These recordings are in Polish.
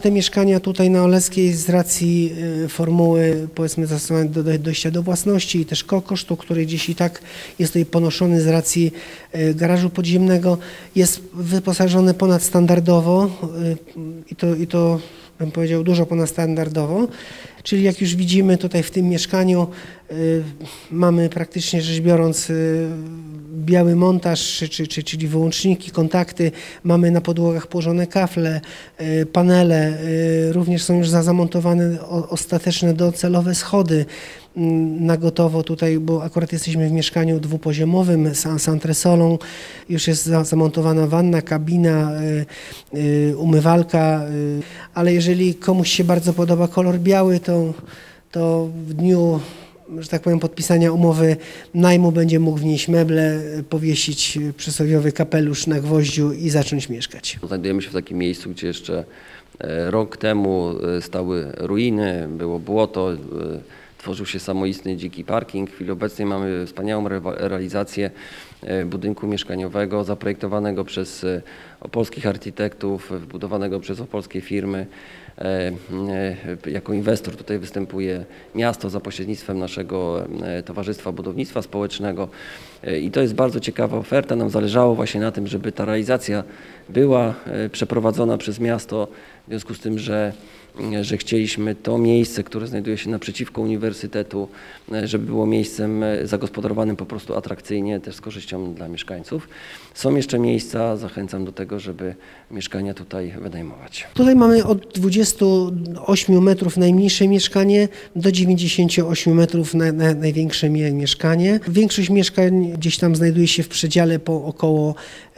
te mieszkania tutaj na Oleskiej z racji formuły, powiedzmy, zastosowania do dojścia do własności i też kosztu, który gdzieś i tak jest tutaj ponoszony z racji garażu podziemnego, jest wyposażony ponadstandardowo i to bym powiedział dużo ponadstandardowo. Czyli jak już widzimy tutaj w tym mieszkaniu mamy praktycznie rzecz biorąc biały montaż, czyli wyłączniki, kontakty, mamy na podłogach położone kafle, panele, również są już zamontowane ostateczne docelowe schody na gotowo tutaj, bo akurat jesteśmy w mieszkaniu dwupoziomowym z antresolą, już jest zamontowana wanna, kabina, umywalka, ale jeżeli komuś się bardzo podoba kolor biały, to w dniu, że tak powiem, podpisania umowy najmu będzie mógł wnieść meble, powiesić przysłowiowy kapelusz na gwoździu i zacząć mieszkać. Znajdujemy się w takim miejscu, gdzie jeszcze rok temu stały ruiny, było błoto, tworzył się samoistny dziki parking. W chwili obecnej mamy wspaniałą realizację budynku mieszkaniowego zaprojektowanego przez opolskich architektów, wbudowanego przez opolskie firmy. Jako inwestor tutaj występuje miasto za pośrednictwem naszego Towarzystwa Budownictwa Społecznego i to jest bardzo ciekawa oferta. Nam zależało właśnie na tym, żeby ta realizacja była przeprowadzona przez miasto, w związku z tym, że chcieliśmy to miejsce, które znajduje się naprzeciwko uniwersytetu, żeby było miejscem zagospodarowanym po prostu atrakcyjnie, też z korzyścią dla mieszkańców. Są jeszcze miejsca, zachęcam do tego, żeby mieszkania tutaj wynajmować. Tutaj mamy od 28 metrów najmniejsze mieszkanie do 98 metrów największe mieszkanie. Większość mieszkań gdzieś tam znajduje się w przedziale po około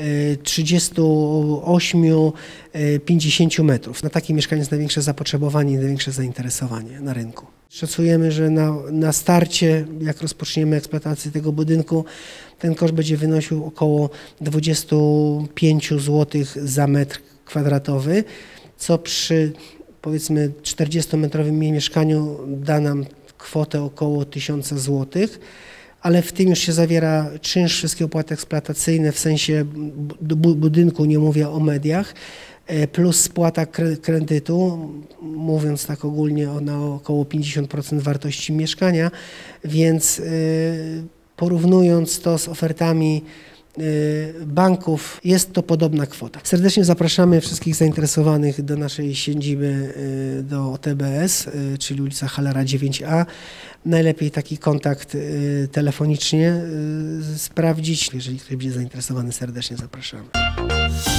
38-50 metrów. Na takie mieszkanie jest największe zapotrzebowanie i największe zainteresowanie na rynku. Szacujemy, że na starcie, jak rozpoczniemy eksploatację tego budynku, ten koszt będzie wynosił około 25 zł za metr kwadratowy, co przy powiedzmy 40-metrowym mieszkaniu da nam kwotę około 1000 zł. Ale w tym już się zawiera czynsz, wszystkie opłaty eksploatacyjne w sensie budynku, nie mówię o mediach, plus spłata kredytu, mówiąc tak ogólnie na około 50% wartości mieszkania, więc porównując to z ofertami banków, jest to podobna kwota. Serdecznie zapraszamy wszystkich zainteresowanych do naszej siedziby, do TBS, czyli ulica Halera 9A. Najlepiej taki kontakt telefonicznie sprawdzić. Jeżeli ktoś będzie zainteresowany, serdecznie zapraszamy.